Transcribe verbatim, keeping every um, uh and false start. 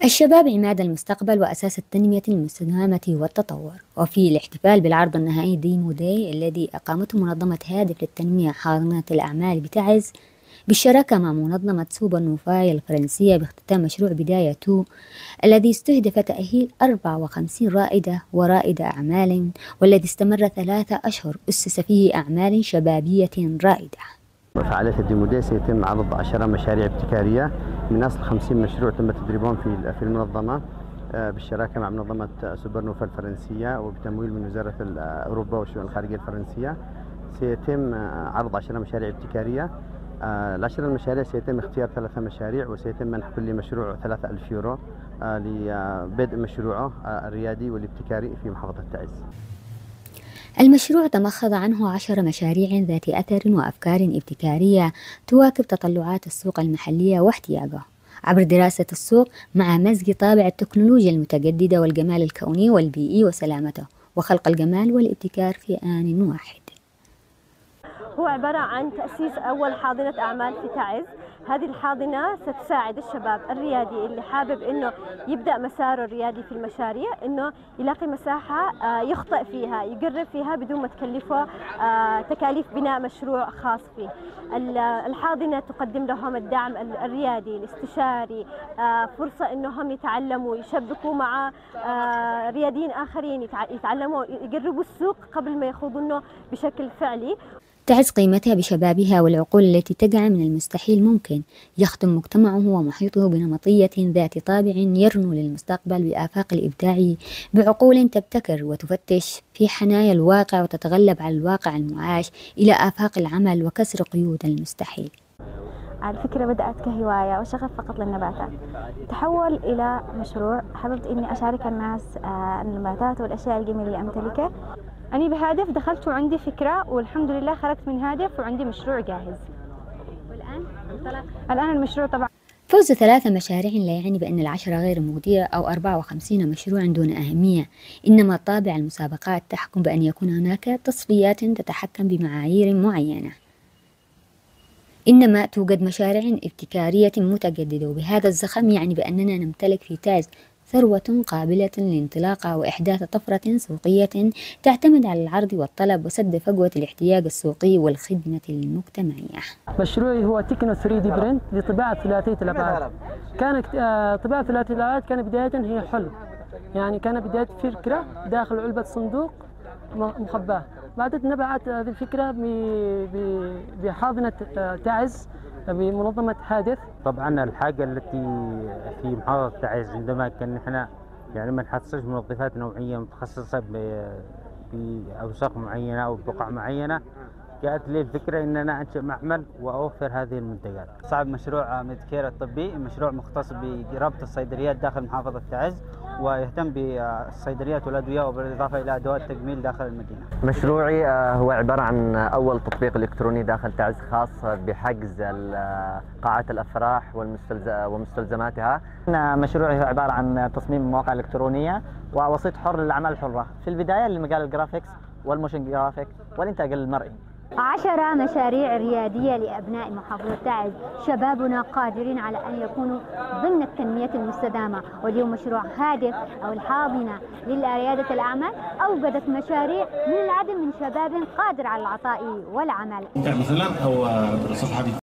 الشباب عماد المستقبل وأساس التنمية المستدامة والتطور. وفي الاحتفال بالعرض النهائي ديمو داي الذي أقامته منظمة هادف للتنمية حاضنة الأعمال بتعز بالشراكة مع منظمة سوبر نوفاي الفرنسية باختتام مشروع بداية تو الذي استهدف تأهيل أربعة وخمسين رائدة ورائدة أعمال، والذي استمر ثلاثة أشهر أسس فيه أعمال شبابية رائدة. فعالية الديمو داي سيتم عرض عشرة مشاريع ابتكارية من أصل خمسين مشروع تم تدريبهم في في المنظمة بالشراكة مع منظمة سوبر نوفا الفرنسية وبتمويل من وزارة أوروبا والشؤون الخارجية الفرنسية. سيتم عرض عشرة مشاريع ابتكارية. العشرة المشاريع سيتم اختيار ثلاثة مشاريع وسيتم منح كل مشروع ثلاثة ألف يورو لبدء مشروعه الريادي والابتكاري في محافظة تعز. المشروع تمخض عنه عشر مشاريع ذات أثر وأفكار ابتكارية تواكب تطلعات السوق المحلية واحتياجه عبر دراسة السوق مع مزج طابع التكنولوجيا المتجددة والجمال الكوني والبيئي وسلامته وخلق الجمال والابتكار في آن واحد. هو عبارة عن تأسيس أول حاضنة أعمال في تعز. هذه الحاضنة ستساعد الشباب الريادي اللي حابب إنه يبدأ مساره الريادي في المشاريع إنه يلاقي مساحة يخطئ فيها يجرب فيها بدون ما تكلفه تكاليف بناء مشروع خاص فيه. الحاضنة تقدم لهم الدعم الريادي الاستشاري، فرصة إنهم يتعلموا يشبكوا مع رياديين آخرين، يتعلموا يجربوا السوق قبل ما يخوضونه بشكل فعلي. تعز قيمتها بشبابها والعقول التي تجعل من المستحيل ممكن، يخدم مجتمعه ومحيطه بنمطية ذات طابع يرنو للمستقبل بآفاق الإبداع بعقول تبتكر وتفتش في حنايا الواقع وتتغلب على الواقع المعاش إلى آفاق العمل وكسر قيود المستحيل. الفكرة بدأت كهواية وشغف فقط للنباتات، تحول إلى مشروع. حببت إني أشارك الناس النباتات والأشياء الجميلة اللي أمتلكها. أنا بهدف دخلت وعندي فكرة والحمد لله خرجت من هدف وعندي مشروع جاهز. والآن انطلق الآن المشروع طبعا. فوز ثلاث مشاريع لا يعني بأن العشرة غير مجدية أو أربعة وخمسين مشروعا دون أهمية، إنما طابع المسابقات تحكم بأن يكون هناك تصفيات تتحكم بمعايير معينة. إنما توجد مشاريع ابتكارية متجددة، وبهذا الزخم يعني بأننا نمتلك في تعز ثروة قابلة للانطلاق وإحداث طفرة سوقية تعتمد على العرض والطلب وسد فجوة الاحتياج السوقي والخدمة المجتمعية. مشروعي هو تكنو ثري دي برنت لطباعة ثلاثية الأبعاد. كانت طباعة ثلاثية الأبعاد كان بداية هي حلم، يعني كان بداية فكرة داخل علبة صندوق مخباه. بعد نبعت هذه الفكرة بحاضنة تعز بمنظمة هادف. طبعا الحاجة التي في محافظة تعز عندما كان احنا يعني ما نحصلش منظفات نوعية متخصصة بأوساخ معينة أو بقع معينة، جاءت لي الفكرة ان انا انشئ معمل واوفر هذه المنتجات. صاحب مشروع ميدكير الطبي، مشروع مختص بربط الصيدليات داخل محافظة تعز ويهتم بالصيدليات والادوية وبالاضافة الى ادوات تجميل داخل المدينة. مشروعي هو عبارة عن اول تطبيق الكتروني داخل تعز خاص بحجز قاعات الافراح ومستلزماتها. مشروعي هو عبارة عن تصميم مواقع الكترونية ووسيط حر للاعمال الحرة، في البداية لمجال الجرافيكس والموشن جرافيك والانتاج المرئي. عشرة مشاريع ريادية لأبناء محافظة تعز، شبابنا قادرين على أن يكونوا ضمن التنمية المستدامة. واليوم مشروع هادف أو الحاضنة لريادة الأعمال أوجدت مشاريع من العدم من شباب قادر على العطاء والعمل. مثلا أو صفحة